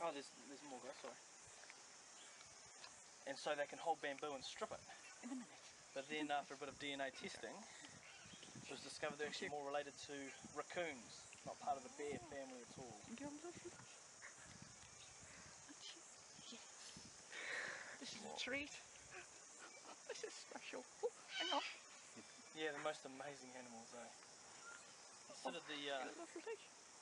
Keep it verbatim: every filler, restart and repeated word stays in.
Oh, there's, there's more guys, sorry. And so they can hold bamboo and strip it. In a minute. But then after a bit of D N A testing, it was discovered they're actually more related to raccoons, not part of the bear family at all. Yes. This is a treat. This is special. Oh, hang on. Yeah, the most amazing animals, eh? Considered the, uh,